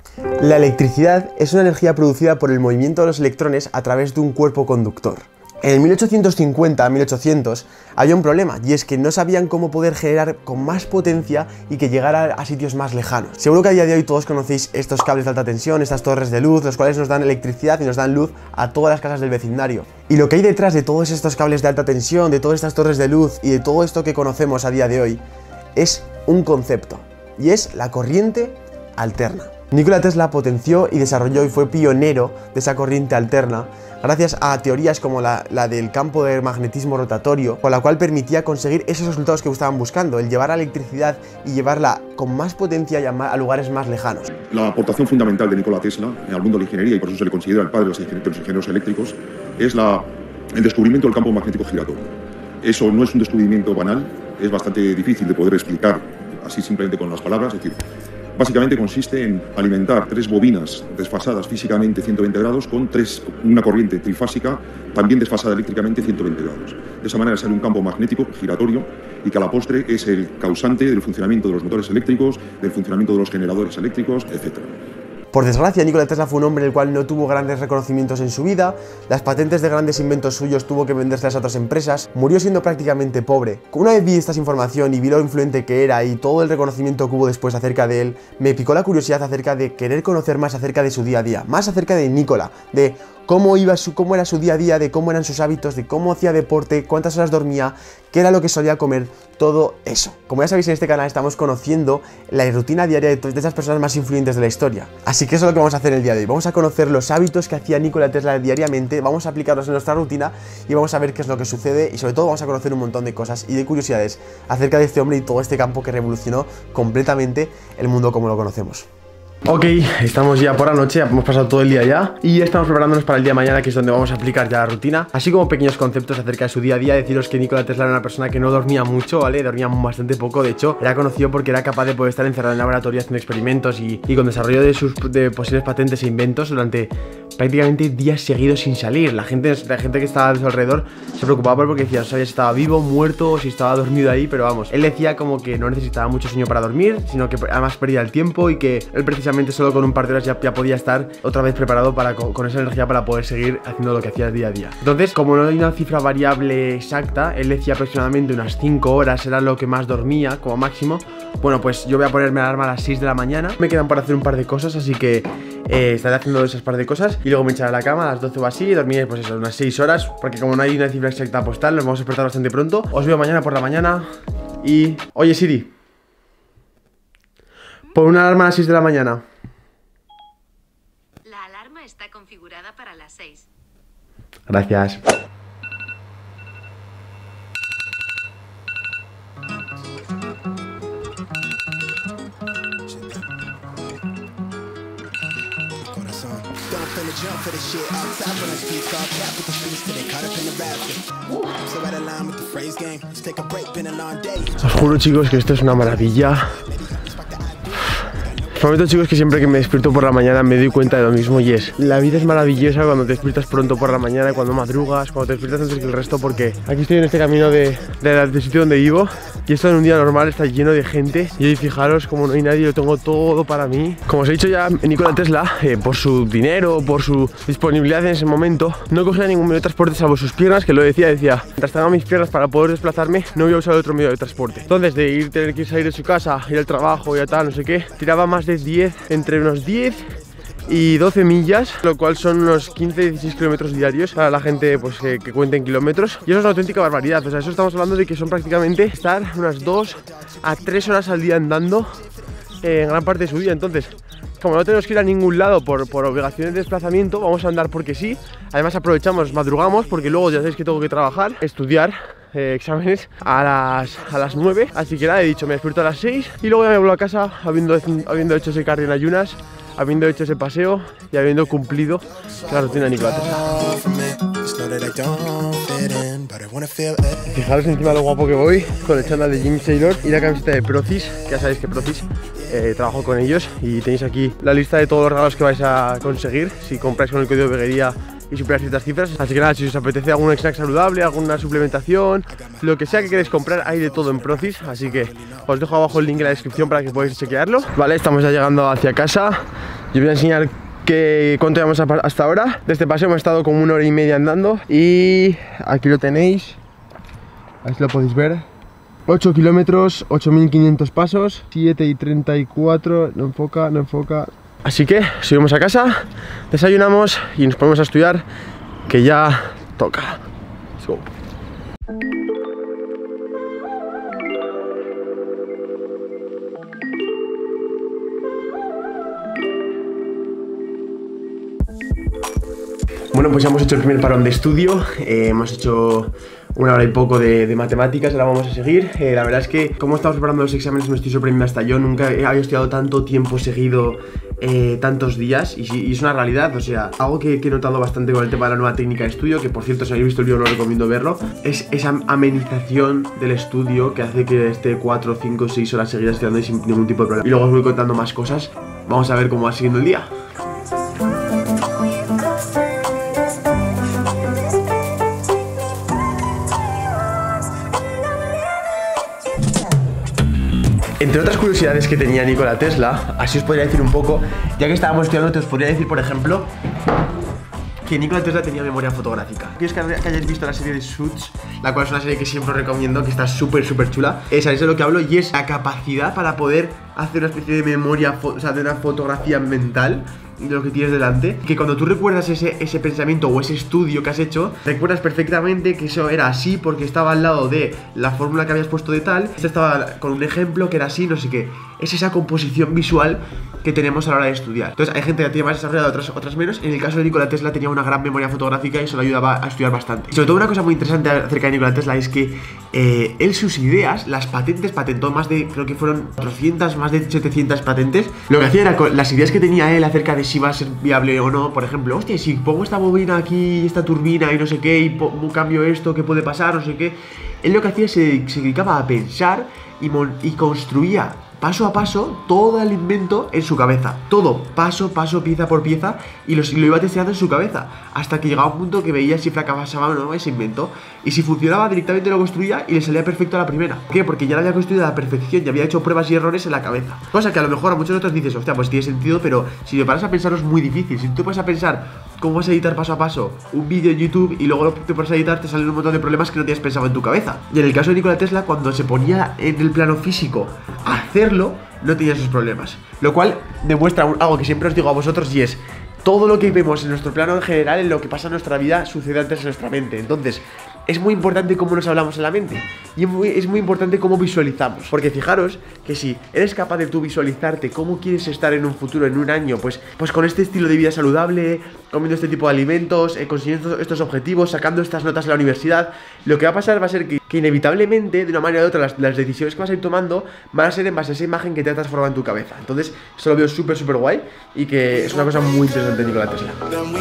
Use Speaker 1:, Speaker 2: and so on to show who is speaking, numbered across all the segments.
Speaker 1: La electricidad es una energía producida por el movimiento de los electrones a través de un cuerpo conductor. En el 1850-1800 había un problema, y es que no sabían cómo poder generar con más potencia y que llegara a sitios más lejanos. Seguro que a día de hoy todos conocéis estos cables de alta tensión, estas torres de luz, los cuales nos dan electricidad y nos dan luz a todas las casas del vecindario. Y lo que hay detrás de todos estos cables de alta tensión, de todas estas torres de luz y de todo esto que conocemos a día de hoy, es un concepto, y es la corriente alterna. Nikola Tesla potenció y desarrolló y fue pionero de esa corriente alterna gracias a teorías como la del campo de magnetismo rotatorio, con la cual permitía conseguir esos resultados que estaban buscando, el llevar la electricidad y llevarla con más potencia y a lugares más lejanos.
Speaker 2: La aportación fundamental de Nikola Tesla al mundo de la ingeniería, y por eso se le considera el padre de los ingenieros eléctricos, es el descubrimiento del campo magnético giratorio. Eso no es un descubrimiento banal, es bastante difícil de poder explicar así simplemente con las palabras, es decir, básicamente consiste en alimentar 3 bobinas desfasadas físicamente 120 grados con una corriente trifásica también desfasada eléctricamente 120 grados. De esa manera sale un campo magnético giratorio y que a la postre es el causante del funcionamiento de los motores eléctricos, del funcionamiento de los generadores eléctricos, etc.
Speaker 1: Por desgracia, Nikola Tesla fue un hombre el cual no tuvo grandes reconocimientos en su vida, las patentes de grandes inventos suyos tuvo que vendérselas a otras empresas, murió siendo prácticamente pobre. Una vez vi esta información y vi lo influyente que era y todo el reconocimiento que hubo después acerca de él, me picó la curiosidad acerca de querer conocer más acerca de su día a día, más acerca de Nikola, de cómo era su día a día, de cómo eran sus hábitos, de cómo hacía deporte, cuántas horas dormía, qué era lo que solía comer, todo eso. Como ya sabéis, en este canal estamos conociendo la rutina diaria de esas personas más influyentes de la historia. Así que eso es lo que vamos a hacer el día de hoy. Vamos a conocer los hábitos que hacía Nikola Tesla diariamente, vamos a aplicarlos en nuestra rutina y vamos a ver qué es lo que sucede y sobre todo vamos a conocer un montón de cosas y de curiosidades acerca de este hombre y todo este campo que revolucionó completamente el mundo como lo conocemos. Ok, estamos ya por la noche, hemos pasado todo el día ya y estamos preparándonos para el día de mañana, que es donde vamos a aplicar ya la rutina, así como pequeños conceptos acerca de su día a día. Deciros que Nikola Tesla era una persona que no dormía mucho, ¿vale? Dormía bastante poco, de hecho, era conocido porque era capaz de poder estar encerrado en laboratorio haciendo experimentos y con desarrollo de posibles patentes e inventos durante prácticamente días seguidos sin salir. La gente que estaba a su alrededor se preocupaba porque decía, no sabía si estaba vivo, muerto o si estaba dormido ahí, pero vamos, él decía como que no necesitaba mucho sueño para dormir, sino que además perdía el tiempo y que él precisamente solo con un par de horas ya podía estar otra vez preparado con esa energía para poder seguir haciendo lo que hacía día a día. Entonces, como no hay una cifra variable exacta, él decía aproximadamente unas 5 horas era lo que más dormía como máximo. Bueno, pues yo voy a ponerme alarma a las 6 de la mañana. Me quedan por hacer un par de cosas, así que estaré haciendo esas par de cosas y luego me echaré a la cama a las 12 o así y dormiré pues eso, unas 6 horas, porque como no hay una cifra exacta postal, nos vamos a despertar bastante pronto. Os veo mañana por la mañana y... Oye Siri, pon una alarma a las 6 de la mañana.
Speaker 3: La alarma está configurada para las 6.
Speaker 1: Gracias. Os juro, chicos, que esto es una maravilla. Os prometo, chicos, que siempre que me despierto por la mañana me doy cuenta de lo mismo, y es: la vida es maravillosa cuando te despiertas pronto por la mañana, cuando madrugas, cuando te despiertas antes que el resto, porque aquí estoy en este camino del sitio donde vivo y esto en un día normal está lleno de gente y hoy fijaros como no hay nadie, yo tengo todo para mí. Como os he dicho ya, Nikola Tesla, por su dinero, por su disponibilidad en ese momento, no cogía ningún medio de transporte salvo sus piernas, que lo decía, mientras tenga mis piernas para poder desplazarme, no voy a usar otro medio de transporte. Entonces, de tener que salir de su casa, ir al trabajo y a tal, no sé qué, tiraba más de 10, entre unos 10 y 12 millas, lo cual son unos 15-16 kilómetros diarios para la gente pues que cuenta en kilómetros, y eso es una auténtica barbaridad. O sea, eso estamos hablando de que son prácticamente estar unas 2 a 3 horas al día andando en gran parte de su día. Entonces, como no tenemos que ir a ningún lado por obligaciones de desplazamiento, vamos a andar porque sí. Además aprovechamos, madrugamos, porque luego ya sabéis que tengo que trabajar, estudiar, exámenes a las 9, así que nada, he dicho, me despierto a las 6 y luego ya me vuelvo a casa habiendo hecho ese cardio en ayunas, habiendo hecho ese paseo y habiendo cumplido la rutina de Nikola Tesla. Fijaros encima lo guapo que voy, con el chándal de Jim Sailor y la camiseta de Procis, que ya sabéis que Procis trabajo con ellos, y tenéis aquí la lista de todos los regalos que vais a conseguir si compráis con el código veguería y superar ciertas cifras. Así que nada, si os apetece algún snack saludable, alguna suplementación, lo que sea que queréis comprar, hay de todo en Procis, así que os dejo abajo el link en la descripción para que podáis chequearlo. Vale, estamos ya llegando hacia casa. Yo voy a enseñar cuánto llevamos hasta ahora. De este paseo hemos estado como 1 hora y media andando. Y aquí lo tenéis. Así lo podéis ver. 8 kilómetros, 8.500 pasos, 7 y 34, no enfoca, no enfoca. Así que subimos a casa, desayunamos y nos ponemos a estudiar, que ya toca. Let's go. Bueno, pues ya hemos hecho el primer parón de estudio, hemos hecho 1 hora y poco de matemáticas, ahora vamos a seguir. La verdad es que como estamos preparando los exámenes me estoy sorprendiendo hasta yo, nunca había estudiado tanto tiempo seguido, tantos días, y es una realidad, o sea, algo que he notado bastante con el tema de la nueva técnica de estudio, que por cierto, si habéis visto el vídeo, lo recomiendo verlo, es esa amenización del estudio que hace que esté 4, 5, 6 horas seguidas estudiando y sin ningún tipo de problema. Y luego os voy contando más cosas, vamos a ver cómo va siguiendo el día. Entre otras curiosidades que tenía Nikola Tesla, así os podría decir un poco, ya que estábamos estudiando, te os podría decir, por ejemplo, que Nikola Tesla tenía memoria fotográfica. ¿Quieres que hayáis visto la serie de Suits? La cual es una serie que siempre os recomiendo, que está súper chula. Sabéis de lo que hablo, y es la capacidad para poder hacer una especie de memoria, o sea, de una fotografía mental de lo que tienes delante, que cuando tú recuerdas ese pensamiento o ese estudio que has hecho, recuerdas perfectamente que eso era así porque estaba al lado de la fórmula que habías puesto de tal, esto estaba con un ejemplo que era así, no sé qué. Es esa composición visual que tenemos a la hora de estudiar. Entonces hay gente que la tiene más desarrollada, otras menos. En el caso de Nikola Tesla tenía una gran memoria fotográfica y eso le ayudaba a estudiar bastante. Y sobre todo una cosa muy interesante acerca de Nikola Tesla es que él sus ideas, las patentes, patentó más de, creo que fueron 400, más de 700 patentes. Lo que hacía era con las ideas que tenía él acerca de si va a ser viable o no. Por ejemplo, hostia, si pongo esta bobina aquí, esta turbina y no sé qué, y cambio esto, ¿qué puede pasar? No sé qué. Él lo que hacía se dedicaba a pensar y construía paso a paso todo el invento en su cabeza. Todo, paso, pieza por pieza, y lo iba testeando en su cabeza, hasta que llegaba un punto que veía si fracasaba o no ese invento. Y si funcionaba, directamente lo construía y le salía perfecto a la primera. ¿Por qué? Porque ya lo había construido a la perfección, ya había hecho pruebas y errores en la cabeza. Cosa que a lo mejor a muchos de otros dices, hostia, pues tiene sentido, pero si te paras a pensarlo es muy difícil. Si tú te paras a pensar cómo vas a editar paso a paso un vídeo en YouTube y luego te pones a editar, te salen un montón de problemas que no tenías pensado en tu cabeza. Y en el caso de Nikola Tesla, cuando se ponía en el plano físico a hacerlo, no tenía esos problemas. Lo cual demuestra algo que siempre os digo a vosotros, y es: todo lo que vemos en nuestro plano en general, en lo que pasa en nuestra vida, sucede antes en nuestra mente. Entonces, es muy importante cómo nos hablamos en la mente, y es muy importante cómo visualizamos. Porque fijaros que si eres capaz de tú visualizarte cómo quieres estar en un futuro, en un año, pues con este estilo de vida saludable, comiendo este tipo de alimentos, consiguiendo estos objetivos, sacando estas notas en la universidad, lo que va a pasar va a ser que inevitablemente, de una manera u otra, las decisiones que vas a ir tomando van a ser en base a esa imagen que te has transformado en tu cabeza. Entonces, eso lo veo súper guay, y que es una cosa muy interesante de Nikola Tesla.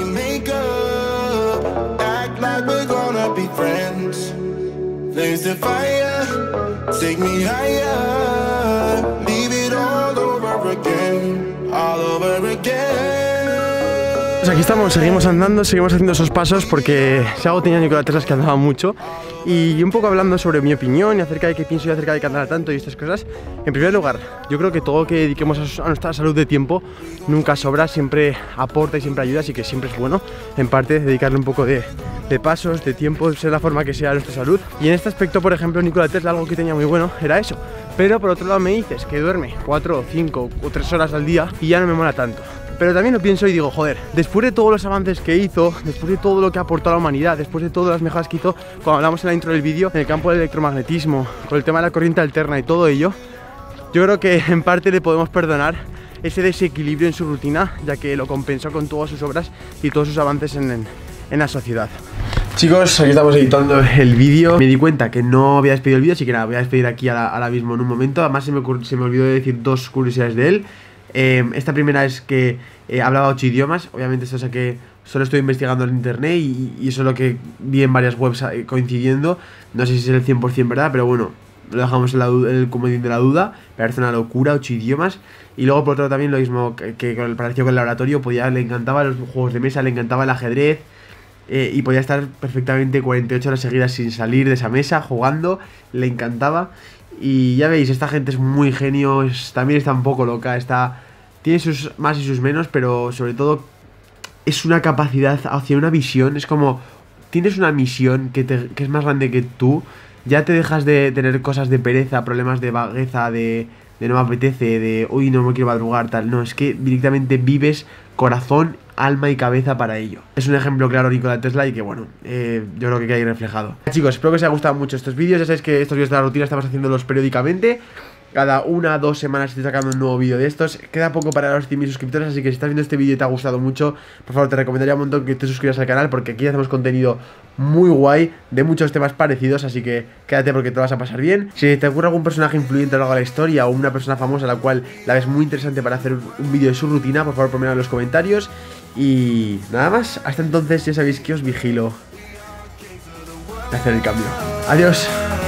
Speaker 4: Like we're gonna be friends. Flames the fire, take me higher. Leave it all over again, all over again.
Speaker 1: Pues aquí estamos, seguimos andando, seguimos haciendo esos pasos, porque si algo tenía Nikola Tesla es que andaba mucho. Y un poco hablando sobre mi opinión y acerca de qué pienso yo acerca de que andar tanto y estas cosas. En primer lugar, yo creo que todo lo que dediquemos a nuestra salud de tiempo nunca sobra, siempre aporta y siempre ayuda, así que siempre es bueno, en parte, dedicarle un poco de pasos, de tiempo, sea la forma que sea a nuestra salud. Y en este aspecto, por ejemplo, Nikola Tesla, algo que tenía muy bueno era eso. Pero por otro lado me dices que duerme 4, 5 o 3 horas al día y ya no me mola tanto. Pero también lo pienso y digo, joder, después de todos los avances que hizo, después de todo lo que aportó a la humanidad, después de todas las mejoras que hizo, cuando hablamos en la intro del vídeo, en el campo del electromagnetismo, con el tema de la corriente alterna y todo ello, yo creo que en parte le podemos perdonar ese desequilibrio en su rutina, ya que lo compensó con todas sus obras y todos sus avances en la sociedad. Chicos, aquí estamos editando el vídeo. Me di cuenta que no había despedido el vídeo, así que nada, voy a despedir aquí ahora mismo en un momento. Además se me olvidó de decir 2 curiosidades de él. Esta primera es que hablaba 8 idiomas. Obviamente esto es que solo estoy investigando en internet y eso es lo que vi en varias webs coincidiendo. No sé si es el 100% verdad, pero bueno, lo dejamos en el comodín de la duda. Me parece una locura, 8 idiomas. Y luego por otro lado también lo mismo que pareció con el laboratorio. Le encantaban los juegos de mesa, le encantaba el ajedrez. Y podía estar perfectamente 48 horas seguidas sin salir de esa mesa, jugando. Le encantaba. Y ya veis, esta gente es muy genio, también está un poco loca, está tiene sus más y sus menos, pero sobre todo es una capacidad hacia una visión. Es como, tienes una misión que es más grande que tú, ya te dejas de tener cosas de pereza, problemas de vagueza, de no me apetece, de uy, no me quiero madrugar, tal. No, es que directamente vives corazón, alma y cabeza para ello. Es un ejemplo claro Nikola Tesla y que bueno, yo creo que queda ahí reflejado. Chicos, espero que os haya gustado mucho estos vídeos. Ya sabéis que estos vídeos de la rutina estamos haciéndolos periódicamente. Cada 1 o 2 semanas estoy sacando un nuevo vídeo de estos. Queda poco para los 100.000 suscriptores, así que si estás viendo este vídeo y te ha gustado mucho, por favor te recomendaría un montón que te suscribas al canal, porque aquí hacemos contenido muy guay de muchos temas parecidos, así que quédate porque te vas a pasar bien. Si te ocurre algún personaje influyente a lo largo de la historia o una persona famosa a la cual la ves muy interesante para hacer un vídeo de su rutina, por favor ponmelo en los comentarios. Y nada más, hasta entonces ya sabéis que os vigilo de hacer el cambio. Adiós.